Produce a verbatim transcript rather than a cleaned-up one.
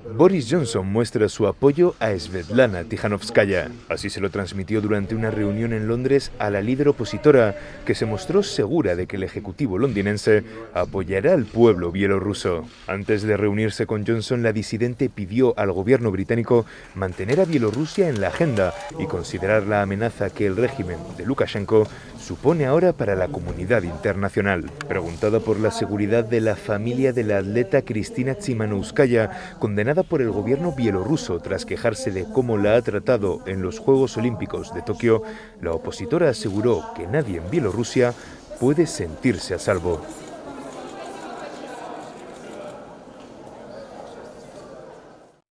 Boris Johnson muestra su apoyo a Svetlana Tijanovskaya. Así se lo transmitió durante una reunión en Londres a la líder opositora, que se mostró segura de que el ejecutivo londinense apoyará al pueblo bielorruso. Antes de reunirse con Johnson, la disidente pidió al gobierno británico mantener a Bielorrusia en la agenda y considerar la amenaza que el régimen de Lukashenko supone ahora para la comunidad internacional. Preguntada por la seguridad de la familia de la atleta Kristina Tsimanouskaya, condenada por el gobierno bielorruso tras quejarse de cómo la ha tratado en los Juegos Olímpicos de Tokio, la opositora aseguró que nadie en Bielorrusia puede sentirse a salvo.